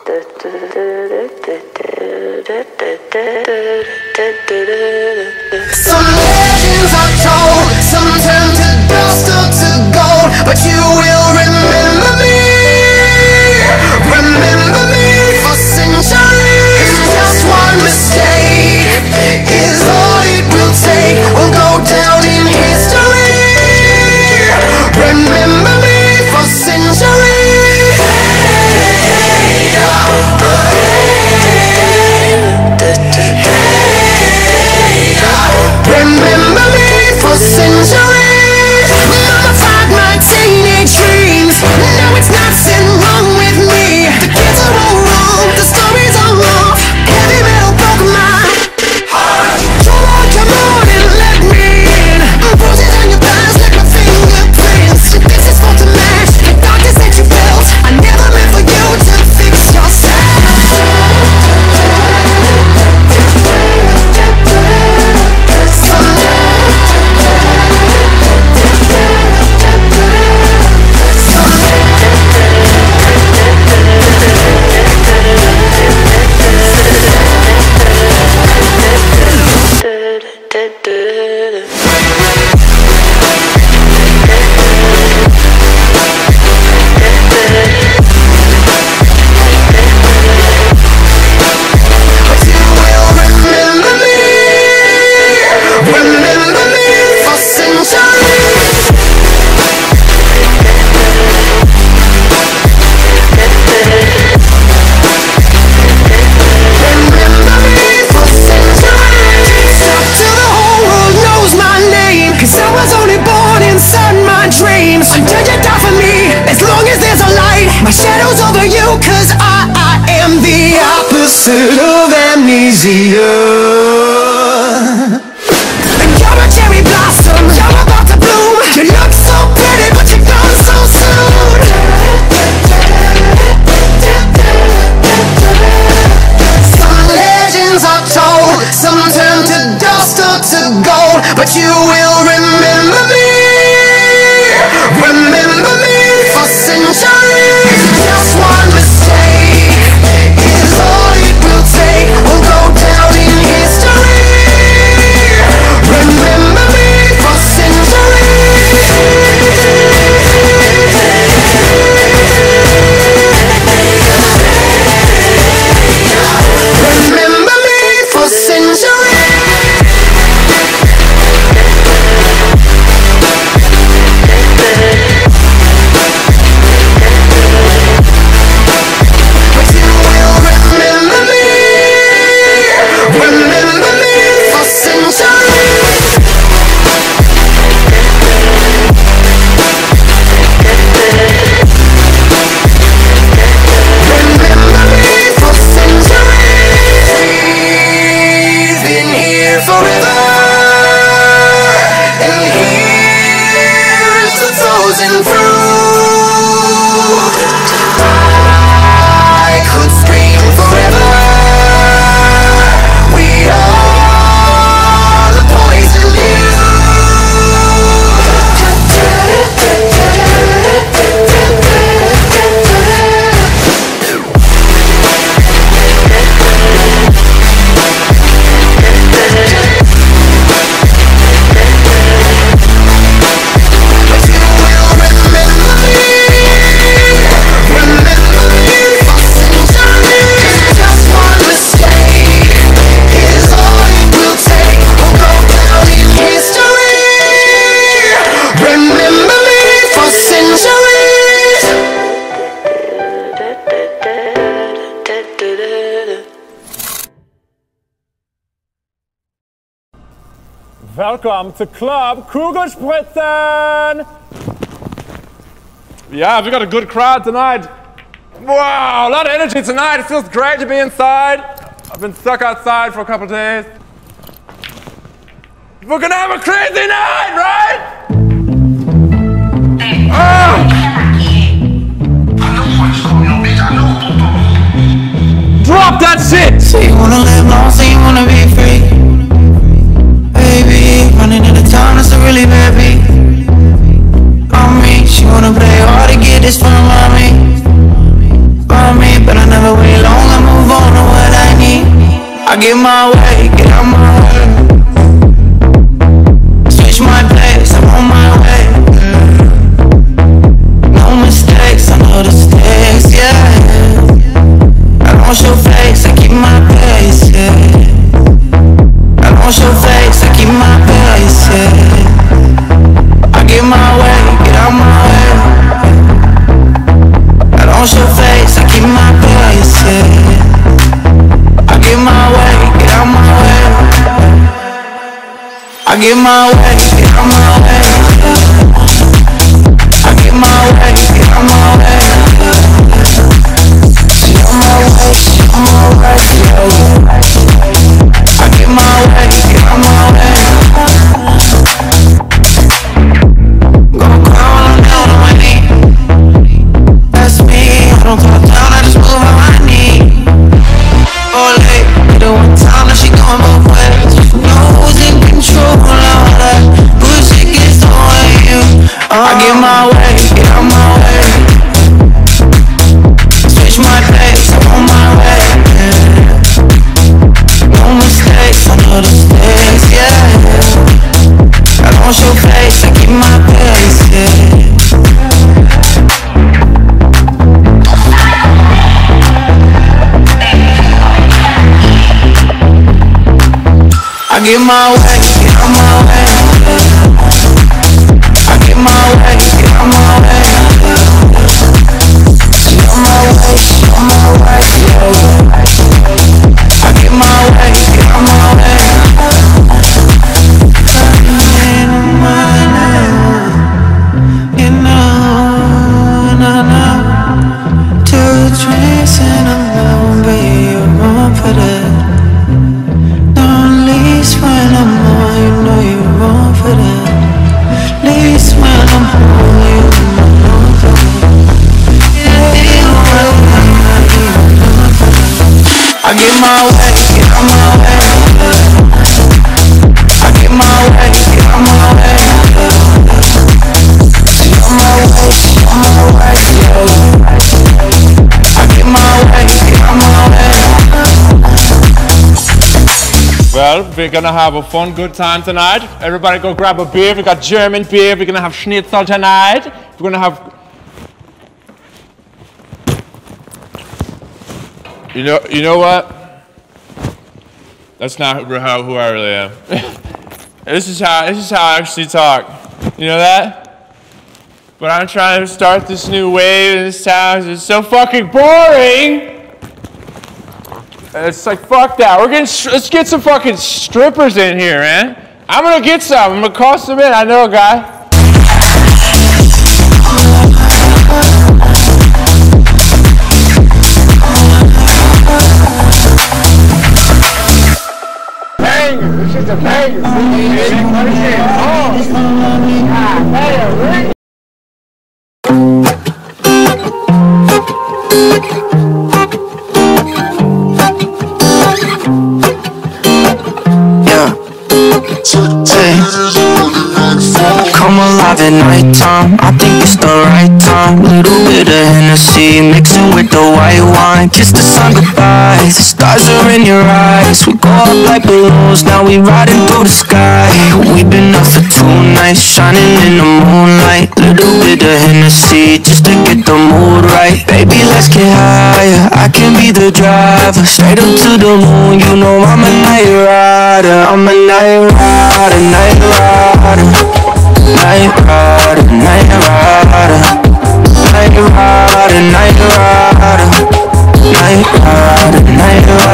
Some legends are told, some turn to dust or to gold, but you will remember me for centuries. Just one mistake is all it will take. We'll go down in history. Remember me for centuries. Remember me for centuries. Mummified my teenage dreams. No, it's nothing wrong with me. The kids are all wrong, the stories are off. Heavy metal broke my heart. Come on and let me in. Bruises on your thighs like my fingerprints. This is for to match the darkness that you felt. I never meant for you to fix yourself. My shadow's over you, cause I am the opposite of amnesia. You're a cherry blossom, you're about to bloom. You look so pretty, but you're gone so soon. Some legends are told, some turn to dust or to gold, but you will remember me. Remember me for centuries. Just one mistake is all it will take. We'll go down in history. Remember me for centuries. Remember me for centuries. Welcome to Club Kugelspritzen! Yeah, we got a good crowd tonight. Wow, a lot of energy tonight. It feels great to be inside. I've been stuck outside for a couple of days. We're gonna have a crazy night, right? Drop that shit! So you wanna live long, so you wanna be free. Baby, running into town, that's a really bad beat. On me, she wanna play hard to get this from mommy. But I never will. I get my way, get out my way. Switch my place, I'm on my way. No mistakes, I know the stakes, yeah. I don't show face, I keep my pace, yeah. I don't show face, I keep my pace, yeah. I get my way, get out my way. I don't show face, I keep my pace, yeah. I get my way, get out my way. I get my way, get out my way. I get my way, get out my way. She on my way, she on my way, yeah. I get my way, get out my way. Gonna crawl on down on my knee. That's me, I don't talk down, I just move on my knee. Oh, late, the one time that she going both ways. You know who's in control of all that bullshit gets on you. I get my way, get out my way. Switch my place, I'm on my way. No mistakes, I know the stakes, yeah. I don't show face, I keep my pace, yeah. I get my way, get out my way. I get my way, get out my way. She on my way, she on my way, yeah. I get my way, get out my way. You know, 2 drinks and I'm gonna be wrong for that. When I'm on, you know you're wrong for that. Least when I'm on, you know you're wrong for that. I get my way, get out my way. I get my way, get out my way. She on my way, she on my way, yeah. I get my way, get out my way. Well, we're gonna have a fun, good time tonight. Everybody go grab a beer. We got German beer. We're gonna have schnitzel tonight. We're gonna have... You know what? That's not who I really am. This is how I actually talk. You know that? But I'm trying to start this new wave in this town. It's so fucking boring. It's like, fuck that. Let's get some fucking strippers in here, man. I'm gonna get some. I'm gonna call some in. I know a guy. Banger. This is a banger. Come alive at nighttime, I think it's the right time. Little bit of Hennessy, mixing with the white wine. Kiss the sun goodbye, the stars are in your eyes. We go up like balloons, now we riding through the sky. We've been up for 2 nights, shining in the moonlight. Little bit of Hennessy, just to get the mood right. Baby, let's get higher, I can be the driver. Straight up to the moon, you know I'm a night rider. I'm a night rider, night rider. Night rider, night rider. Night rider, night rider. Night rider, night rider.